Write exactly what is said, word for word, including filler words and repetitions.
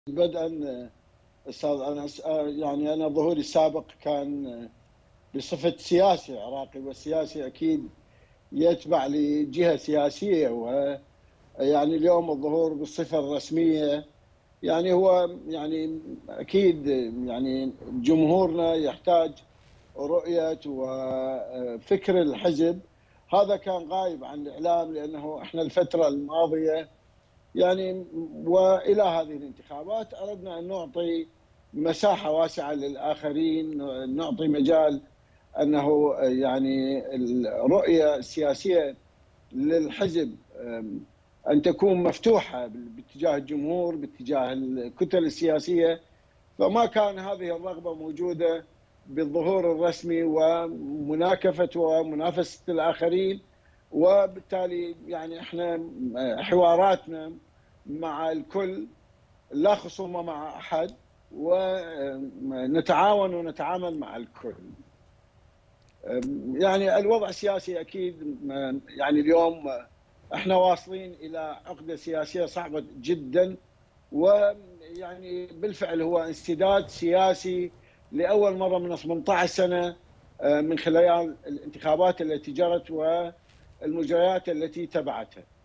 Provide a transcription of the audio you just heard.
بدءًا أستاذ أنس، آآ يعني أنا ظهوري السابق كان بصفة سياسي عراقي، والسياسي أكيد يتبع لجهة سياسية، ويعني اليوم الظهور بالصفة الرسمية يعني هو يعني أكيد يعني جمهورنا يحتاج رؤية وفكر الحزب. هذا كان غايب عن الإعلام، لأنه إحنا الفترة الماضية يعني والى هذه الانتخابات اردنا ان نعطي مساحه واسعه للاخرين، نعطي مجال انه يعني الرؤيه السياسيه للحزب ان تكون مفتوحه باتجاه الجمهور، باتجاه الكتل السياسيه. فما كان هذه الرغبه موجوده بالظهور الرسمي ومناكفه ومنافسه الاخرين. وبالتالي يعني احنا حواراتنا مع الكل، لا خصومه مع احد، ونتعاون ونتعامل مع الكل. يعني الوضع السياسي اكيد يعني اليوم احنا واصلين الى عقده سياسيه صعبه جدا، ويعني بالفعل هو انسداد سياسي لاول مره من ثمانية عشر سنه من خلال الانتخابات التي جرت والمجريات التي تبعتها.